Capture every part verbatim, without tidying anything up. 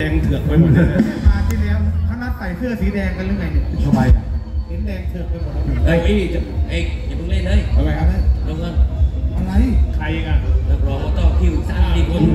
แดงเถือกไปหมดเลยมาที่แล้วเขานัดใส่เสื้อสีแดงกันหรือไงเนี่ยทำไมอ่ะเห็นแดงเถือกไปหมดเอ้ยพี่เอ้ยอย่าเพิ่งเล่นเลยทำไมครับลงกันอะไรใครกันนักร้องก็ต่อคิวสามสี่คน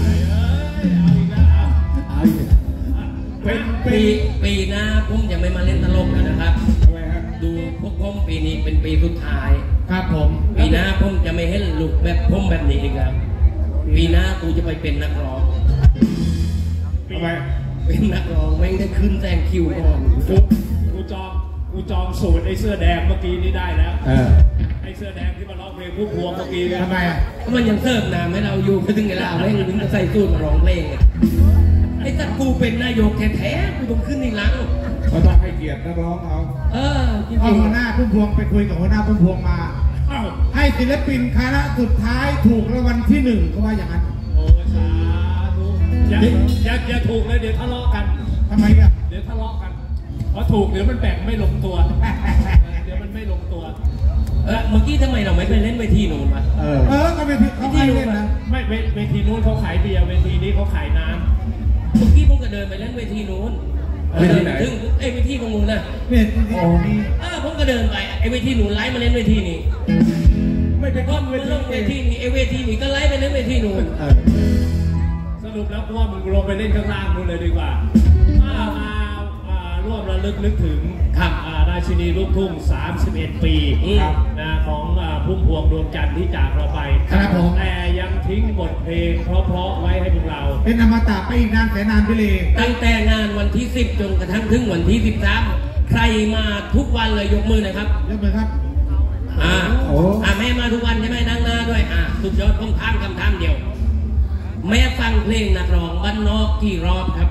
เป็นปีปีหน้าผมยังไม่มาเล่นตลกนะครับทำไมครับดูพวกผมปีนี้เป็นปีสุดท้ายครับผมปีหน้าผมจะไม่ให้ลุกแบบผมแบบนี้อีกครับปีหน้ากูจะไปเป็นนักร้องทำไมเป็นนักร้องไม่ได้ขึ้นแซงคิวก่อนกูกูจองกูจองสูตรไอ้เสื้อแดงเมื่อกี้นี้ได้แล้วไอ้เสื้อแดงที่มาร้องเพลงผู้พวงเมื่อกี้ทำไมอ่ะมันยังเสิร์ฟน้ำให้เราอยู่ไปถึงเวลาไม่ถึงจะใส่สูตรมาร้องเพลงไอ้ถ้ากูเป็นนายกแท้ๆกูต้องขึ้นในหลังเขาต้องให้เกียรตินักร้องเขาเออเอาหัวหน้าพุ่มพวงไปคุยกับหัวหน้าพุ่มพวงมาให้ศิลปินคณะสุดท้ายถูกรางวัลที่หนึ่งเขาว่าอย่างนั้นโอ้สาธุอย่าอย่าอย่าถูกเลยเดี๋ยวทะเลาะกันทำไมอ่ะเดี๋ยวทะเลาะกันเพราะถูกเดี๋ยวมันแบ่งไม่ลงตัวเดี๋ยวมันไม่ลงตัวเออเมื่อกี้ทำไมเราไม่ไปเล่นเวทีนู้นวะเออเออก็เวทีเขาให้เล่นนะไม่เวทีนู้นเขาขายเบียร์เวทีนี้เขาขายน้ำเมื่อกี้ผมก็เดินไปเล่นเวทีนู้นเดินถึงไอ้เวทีของมึงนะเวทีนี้เออผมก็เดินไปไอ้เวทีนู้นไล่มาเล่นเวทีนี้ไม่ไปก้อนมาเล่นเวทีนี้ไอ้เวทีนี้ก็ไล่ไปเล่นเวทีนู้นสรุปแล้วพวกมึงลงไปเล่นข้างล่างนู้นเลยดีกว่ามามาร่วมระลึกนึกถึงราชินีลูกทุ่งสามสิบเอ็ดปีนะของพุ่มพวงดวงจันทร์ที่จากเราไปแต่ยังทิ้งบทเพลงเพราะๆไว้ให้พวกเราเป็นอมตะไปอีกนานแต่นานไปเลยตั้งแต่งานวันที่สิบจนกระทั่งถึงวันที่สิบสามใครมาทุกวันเลยยกมือหน่อยครับยกมือครับอ่าอ่าแม่มาทุกวันใช่ไหมนั่งหน้าด้วยอ่าสุดยอดผมถามคำถามเดียวแม่ฟังเพลงนักร้องบ้านนอกกี่รอบครับ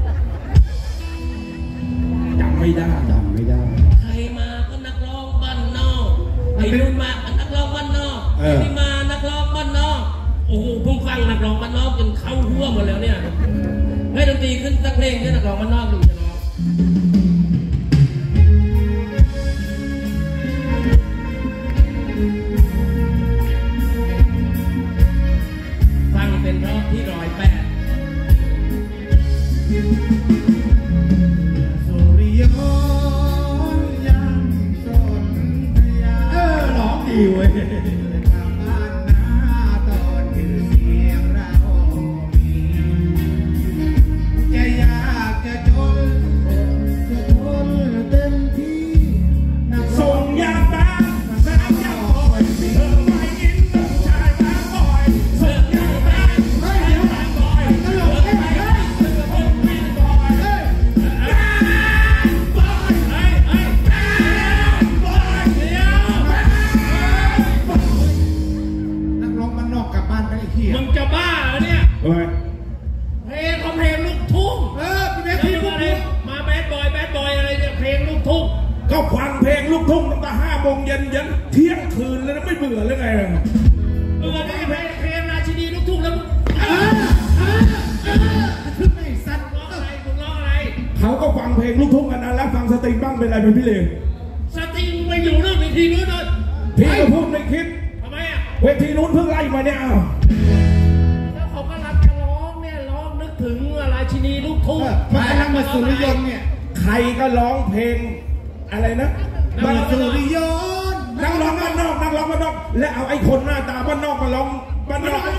จำไม่ได้จำไม่ได้ใครมาก็นักร้องบ้านนอกไอ้นู่นมานักร้องบ้านนอกไอ้นี่มานักร้องบ้านนอกโอ้โหผมฟังนักร้องบ้านนอกจนเข้าหัวหมดแล้วเนี่ยให้ดนตรีขึ้นสักเพลงที่นักร้องบ้านนอกดูจะร้องฟังเป็นรอบที่ร้อยแปดสุริยนต์ยังสนธยาเออร้องดีเว้ยทำบ้านนาตอนที่เสียงเรามีจะยากจะจนจะทนเต็มที่ส่งยาตาแสงยาคอยเธอไม่ยินต้องชายมาคอยส่งยาตาแสงยาคอยตลกให้ไหมเธอคงไม่คอยเฮ้ยบอยเฮ้ยเฮ้ยบอยเดียวนักร้องบ้านนอกกลับบ้านไปไอ้เหี้ยมึงจะบ้าเหรอเนี่ยเพลงเขาเพลงลูกทุ่งเออเป็นเพลงลูกทุ่งมาแบดบอยแบดบอยอะไรเนี่ยเพลงลูกทุ่งก็ฟังเพลงลูกทุ่งตั้งแต่ห้าโมงเย็นยันเที่ยงคืนแล้วไม่เบื่อหรือไงล่ะเบื่อได้เพลงเพลงราชินีลูกทุ่งแล้วเออเออเออถึงไอ้สัตว์ร้องอะไรมึงร้องอะไรเขาก็ฟังเพลงลูกทุ่งกันนะแล้วฟังสตริงบ้างเป็นอะไรเป็นพี่เลงสตริงไปอยู่เรื่องเวทีนู้นเลยพี่ก็พูดในคลิปทำไมอ่ะเวทีนู้นเพิ่งไล่มาเนี่ยแล้วเขากำลังจะร้องเนี่ยร้องนึกถึงราชินีลูกทุ่งมาทางมาสุริยนต์เนี่ยใครก็ร้องเพลงอะไรนะมาสุริยนต์นักร้องบ้านนอกนักร้องบ้านนอกและเอาไอ้คนหน้าตาบ้านนอกมาร้องบ้านนอก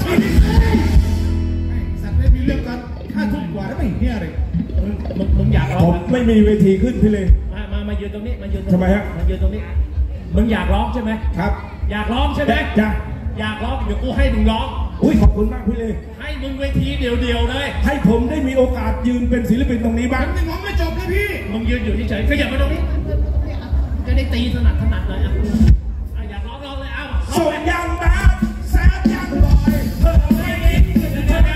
สัตว์ไม่มีเรื่องกันค่าทุกกว่าแล้วไม่เหี้ยเลยมึงมึงอยากร้องผมไม่มีเวทีขึ้นพี่เลยมามามายืนตรงนี้มายืนทำไมฮะมายืนตรงนี้มึงอยากร้องใช่ไหมครับอยากร้องใช่ไหมจ้ะอยากร้องเดี๋ยวกูให้มึงร้องอุ้ยขอบคุณมากพี่เลยให้มึงเวทีเดียวๆเลยให้ผมได้มีโอกาสยืนเป็นศิลปินตรงนี้บ้างยังร้องไม่จบเลยพี่มึงยืนอยู่เฉยๆขยับมาตรงนี้จะได้ตีถนัดถนัดเลยอ่ะอยากร้องร้องเลยเอ้าส่วนยังตาแซ่บยังบอยเธอไม่ยิงห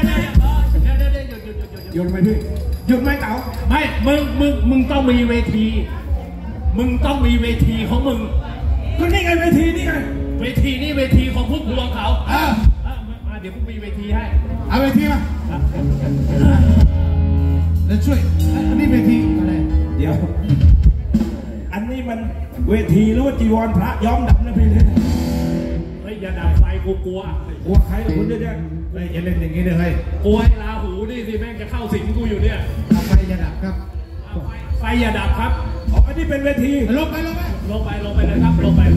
ยุดไหมพี่หยุดไหมเต๋าไม่มึงมึงมึงต้องมีเวทีมึงต้องมีเวทีของมึงก็นี่ไงเวทีนี่ไงเวทีนี่เวทีของพุ่มพวงเขาอ่ามาเดี๋ยวกูมีเวทีให้เอาเวทีมาแล้วช่วยอันนี้เวทีอะไรเดี๋ยวอันนี้มันเวทีหรือว่าจีวรพระย้อมดำนะพี่เลยเฮ้ยอย่าด่าไฟกูกลัวกลัวใครคุณเยอะๆเฮ้ยอย่าเล่นอย่างนี้เลยเฮ้ยกล้วยลาหูนี่สิแม่งจะเข้าสิงกูอยู่เนี่ยไฟอย่าดับครับไฟอย่าดับครับอ๋ออันนี้เป็นเวทีลงไปลงไปลงไปลงไปเลยครับลงไป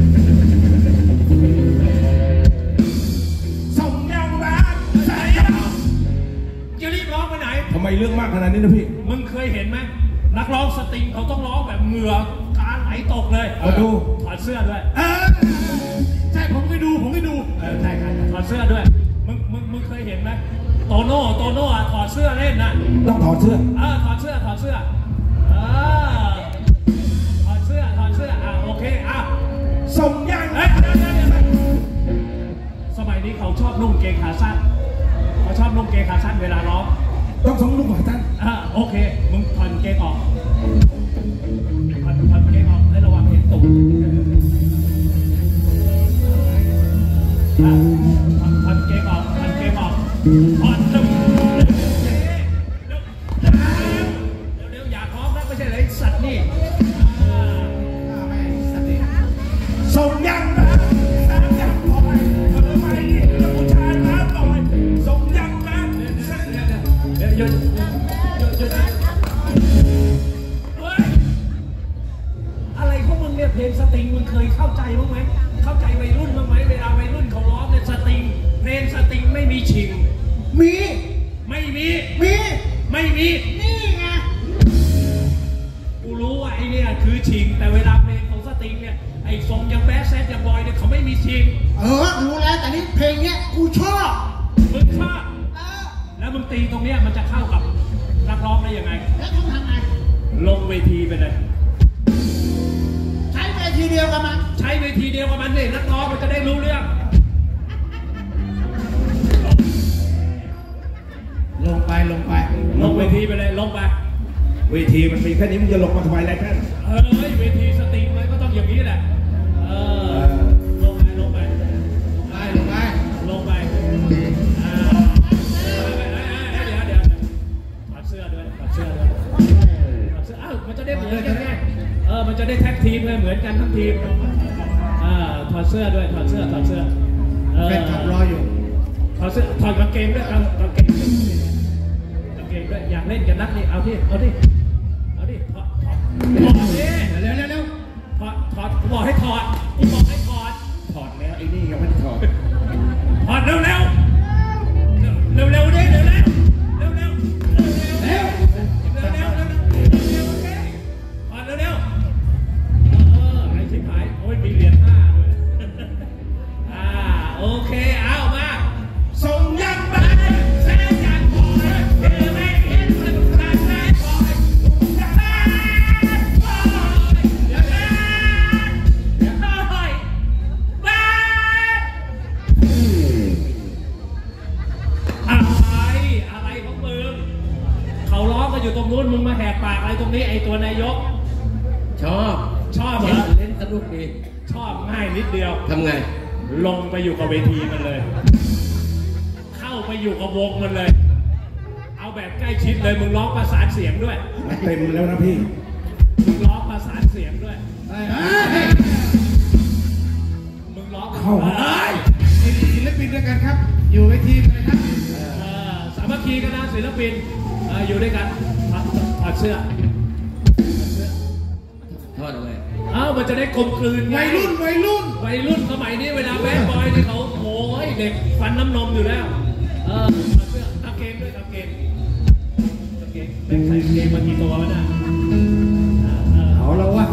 ส่งยังรักใส่จะรีบร้องไปไหนทำไมเรื่องมากขนาดนี้นะพี่มึงเคยเห็นไหมนักร้องสตริงเขาต้องร้องแบบเหงื่อกาไหลตกเลยมาดูถอดเสื้อด้วยเออใช่ผมไปดูผมไปดูเออใช่ครับถอดเสื้อด้วยมึงมึงมึงเคยเห็นไหมโตโน่โตโน่อะถอดเสื้อเล่นนะต้องถอดเสื้อเออถอดเสื้อถอดเสื้อเออถอดเสื้อถอดเสื้ออ่ะโอเคอ่ะส่งยังเฮ้ยเดี๋ยวเดี๋ยวเดี๋ยวสมัยนี้เขาชอบนุ่งเกงขาสั้นเขาชอบนุ่งเกงขาสั้นเวลาร้องต้องส่งลูกหมาท่านอ่ะโอเคมึงถอดเกงออกถอดถอดเกงออกให้ระวังเห็นตุ่มอ่ะถอดถอดเกงออกถอดเกงออกถอดตุ่มเร็วๆอย่าท้องนะไม่ใช่เลยสัตว์นี่อ่าไม่สติส่งยังนะสามยังปล่อยเธอไม่ยินแล้วผู้ชายมาปล่อยส่งยังนะเดี๋ยวหยุดหยุดหยุดเฮ้ยอะไรของมึงเนี่ยเพลงสตริงมึงเคยเข้าใจบ้างไหมเข้าใจวัยรุ่นบ้างไหมเวลาวัยรุ่นเขาร้องเนี่ยสตริงเพลงสตริงไม่มีชิงมีไม่มีมีไม่มีนี่ไงกูรู้ว่าไอเนี่ยคือชิงแต่เวลาเพลงของสตริงเนี่ยไอ้ทรงยังแบดแซดยังบอยเนี่ยเขาไม่มีชิงเออรู้แล้วแต่นี่เพลงเนี้ยกูชอบมึงชอบเออแล้วมึงตีตรงเนี้ยมันจะเข้ากับนักร้องได้ยังไงแล้วต้องทำไงลงเวทีไปเลยใช้เวทีเดียวกันมั้งใช้เวทีเดียวกับมันเลยนักร้องมันจะได้รู้เรื่องลงไปลงไปลงเวทีไปเลยลงไปเวทีมันมีแค่นี้มึงจะลงมาทำไมไรแค่นั้นเฮ้ยเวทีสตริงมันก็ต้องอย่างนี้แหละเออลงไปลงไปไปลงไปลงไปอ่าเดี๋ยวเดี๋ยวถอดเสื้อด้วยถอดเสื้อด้วยถอดเสื้ออ้าวมันจะได้เหมือนกันไงเออมันจะได้แท็กทีมเลยเหมือนกันทั้งทีมอ่าถอดเสื้อด้วยถอดเสื้อถอดเสื้อเออเป็นขับรออยู่ถอดเสื้อถอดกางเกงด้วยเอากางเกงกางเกงด้วยอยากเล่นกันนักนี่เอาที่เอาที่เอาที่ถอดถอดถอดดิเร็วเร็วเร็วถอดถอดกูบอกให้ถอดกูบอกให้ถอดถอดแล้วไอ้นี่ยังไม่ได้ถอดถอดเร็วเร็วเร็วเร็วดิเร็วเร็วเร็วเร็วเร็วเร็วเร็วเร็วเร็วเร็วเร็วถอดเร็วเร็วเออไอ้ชิบหายโอ้ยมีเหรียญห้าด้วยอ่าโอเคเอามาส่งยังไปแสนยังปล่อยเธอไม่เห็นมันขาดแสนปล่อยยังไงปล่อยยังไงยังไงบ้าอะไรอะไรของมึงเขาร้องกันอยู่ตรงนู้นมึงมาแหกปากอะไรตรงนี้ไอ้ตัวนายกชอบชอบเหรอเล่นสนุกดีชอบง่ายนิดเดียวทำไงลงไปอยู่กับเวทีมันเลย เข้าไปอยู่กับวงมันเลย เอาแบบใกล้ชิดเลยมึงร้องประสานเสียงด้วยเต็มแล้วนะพี่มึงร้องประสานเสียงด้วยเฮ้ยเฮ้ยมึงร้องเข้าเอ้ยนี่ศิลปินด้วยกันครับ อยู่เวทีกันเลยครับเออสามัคคีกันนะศิลปินเอออยู่ด้วยกันถอดถอดเสื้อทอดอะไรเอ้ามันจะได้กลมกลืนไงวัยรุ่นวัยรุ่นวัยรุ่นสมัยนี้เวลาแบดบอยนี่เขาโอ้ยเด็กฟันน้ำนมอยู่แล้ว เออถอดเสื้อกางเกงด้วยกางเกงกางเกงแม่งใส่กางเกงมากี่ตัววะน่ะอ่าเออเอาแล้ววะ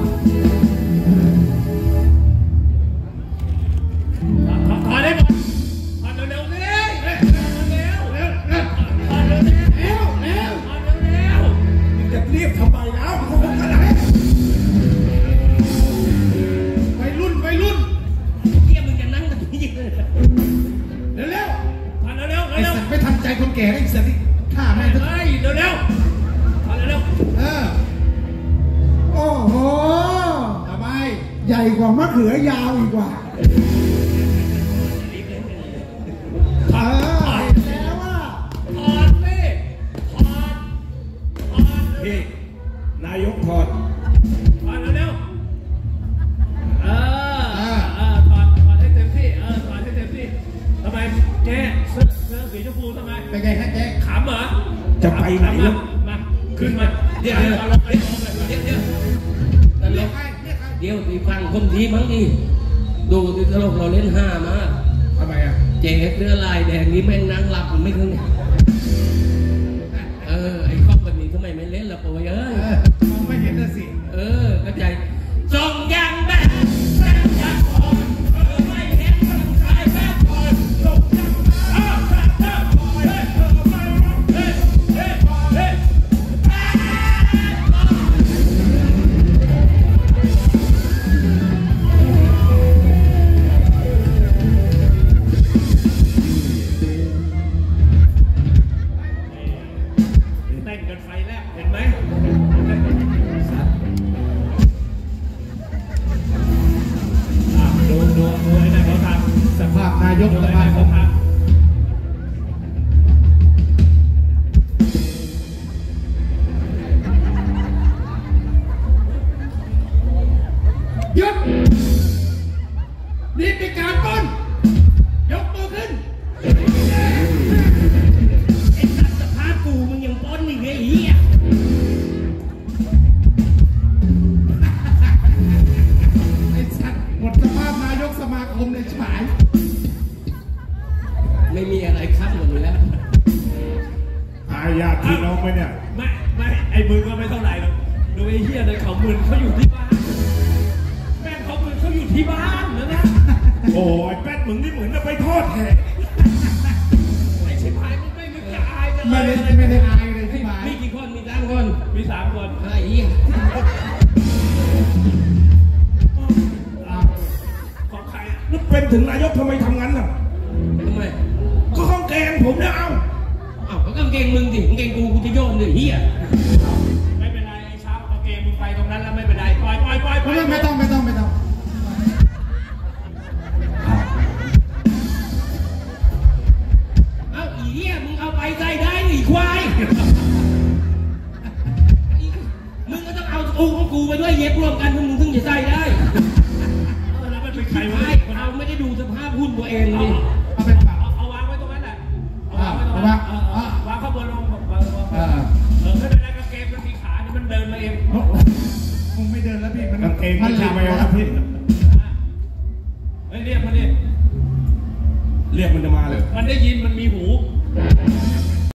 ถอดถอดถอดได้หมดถอดเร็วๆสิเร็วๆเร็วๆเร็วๆถอดเร็วๆเร็วเร็วถอดเร็วมึงจะเรียกทำไมแล้วมึงคงขนาดไหนวัยรุ่นวัยรุ่นเกี่ยมึงจะนั่งตรงนี้เลยเร็วเร็วๆถอดเร็วๆไอ้เร็วสัตว์ไม่ทันใจคนแก่ไอ้สัตว์นี่ฆ่าๆแม่งทุกเฮ้ยเร็วๆถอดเร็วเออโอ้โหทำไมใหญ่กว่ามะเขือยาวอีกว่าๆถเออดอถอดเห็นแล้วว่าถอดสิถอดถอดพี่นายกถอดถอดเร็วๆเออเออถอดถอดให้เต็มที่เออถอดให้เต็มที่ทำไมแกเสื้อเสื้อสีชมพูไหนมาแล้วมาขึ้นมาเดี๋ยวเดี๋ยวเดี๋ยวเดี๋ยวตลกเดี๋ยวตีฟังคนทีมั้งดิดูที่ตลกเราเล่นห้ามาทำไมอ่ะเจ๊เนื้อลายแดงนี้แม่งนั่งหลับไม่ถึงเออไอ้ข้อแบบนี้ทำไมไม่เล่นล่ะโอ้ยเอ้ยมองไม่เห็นน่ะสิเออเข้าใจส่งยังแบบแซ่บยังพอเออไม่เห็นมันชายแซ่บพอส่งยังอ้าวแซ่บแซ่บพอเฮ้ยเออไม่รักเฮ้ยเฮ้ยเฮ้ยเต้นกันไฟแลบเห็นไหมดูดูดูไอ้นายเขาทำสภาพนายกดูสไอ้ภานายพเขาทำหยุดนี่เป็นการปล้นยกมือขึ้นไอ้สัตว์สภาพกูมึงยังป้นอีกไอ้เหี้ยไอ้สัตว์หมดสภาพนายกสมาคมในฉายไม่มีอะไรครับหมดแล้วหายญาติพี่น้องไหมเนี่ยไม่ไม่ไอ้มึงก็ไม่เท่าไหร่หรอกดูไอ้เหี้ยในเขามึนเขาอยู่ที่บ้านแม่งเขามึนเขาอยู่ที่บ้านนะนะโอ้ยแป๊ดมึงนี่เหมือนจะไปทอดแหกไอ้ชิบหายมึงไม่มึงจะอายกันเลไม่ยได้ไม่ได้อายเลยที่หมายมีกี่คนมีสามคนมีสามคนไอ้เหี้ยอ้าวของใครอ่ะนึกเป็นถึงนายกทำไมทำงั้นล่ะทำไมก็ข้องแกงผมเนี่ยเอ้าอ้าวก็กางเกงมึงดิกางเกงกูกูจะโยนเลยเหี้ยไม่เป็นไรไอ้เช้าโอเคมึงไปตรงนั้นแล้วไม่เป็นไรปล่อยปล่อยปล่อยปล่อยไม่ไม่ต้องไม่ต้องไม่ต้องอ้าวเอ้าอีเหี้ยมึงเอาไปใส่ได้หรือควายมึงก็ต้องเอาอูของกูไปด้วยเย็บรวมกันมึงถึงจะใส่ได้เออแล้วมันเป็นใครวะไม่เอาไม่ได้ดูสภาพหุ้นตัวเองเอาดิเอาเป็นปากเอาเอาวางไว้ตรงนั้นแหละเอาวางไว้ตรงนั้นเออเออวางข้างบนลงวางวางเอวางอเออไม่เป็นไรกางเกงมันมีขาเนี่ยมันเดินมาเองโอ้คงไม่เดินแล้วพี่มันกางเกงมัไม่นหใช่ลับแมแล้ว วนะพี่เฮ้ยเรียกมันดิเรียกมันจะมาเลยมันได้ยินมันมีหูเ